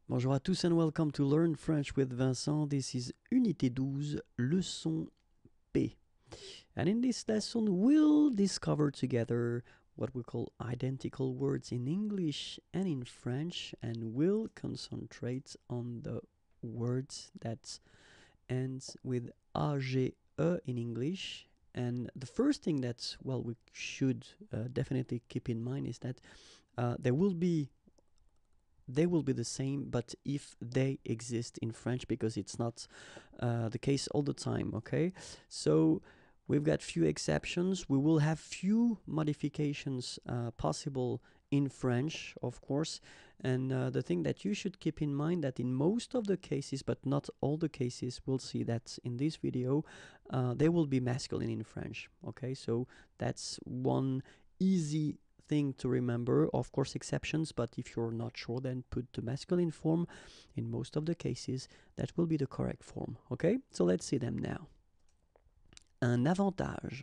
Bonjour à tous and welcome to Learn French with Vincent. This is Unité 12, leçon P. And in this lesson, we'll discover together what we call identical words in English and in French, and we'll concentrate on the words that ends with AGE in English. And the first thing that, well, we should definitely keep in mind is that they will be the same, but if they exist in French, because it's not the case all the time, okay? So we've got few exceptions. We will have few modifications possible in French, of course. And the thing that you should keep in mind that in most of the cases, but not all the cases, we'll see that in this video, they will be masculine in French, okay? So that's one easy thing to remember. Of course, exceptions, but if you're not sure, then put the masculine form. In most of the cases, that will be the correct form. Okay, so let's see them now. Un avantage,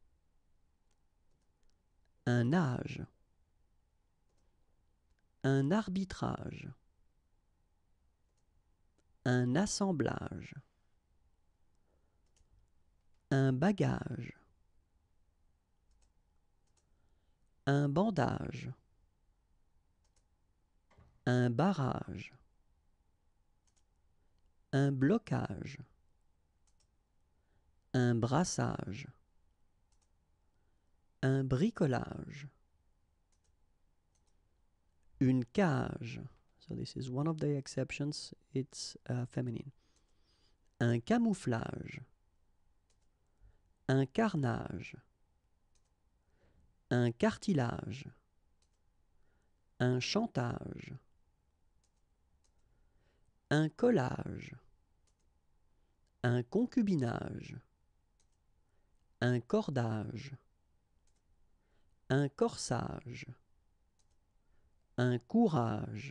un âge, un arbitrage, un assemblage, un bagage, un bandage, un barrage, un blocage, un brassage, un bricolage, une cage. So this is one of the exceptions, it's feminine. Un camouflage, un carnage, un cartilage, un chantage, un collage, un concubinage, un cordage, un corsage, un courage,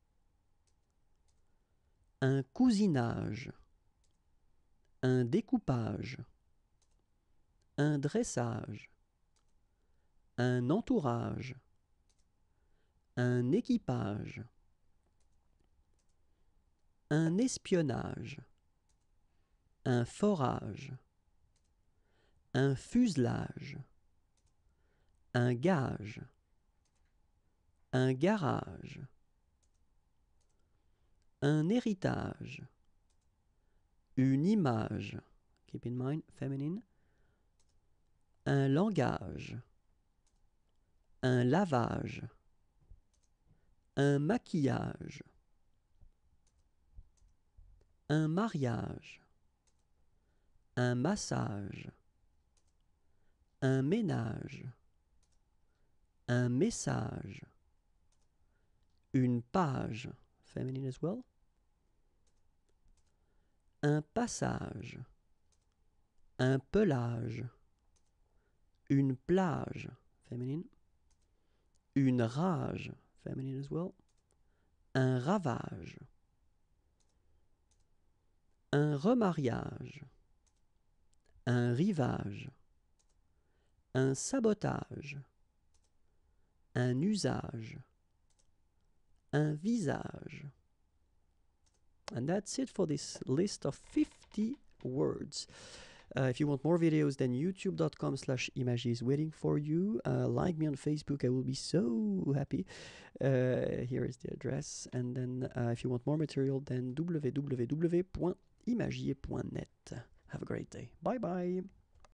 un cousinage, un découpage, un dressage, un entourage, un équipage, un espionnage, un forage, un fuselage, un gage, un garage, un héritage, une image, keep in mind, feminine, un langage, un lavage, un maquillage, un mariage, un massage, un ménage, un message, une page, feminine as well, un passage, un pelage, une plage, feminine, une rage, feminine as well, un ravage, un remariage, un rivage, un sabotage, un usage, un visage. And that's it for this list of 50 words. If you want more videos, then youtube.com/images is waiting for you. Like me on Facebook, I will be so happy. Here is the address. And then if you want more material, then www.imagier.net. Have a great day. Bye bye.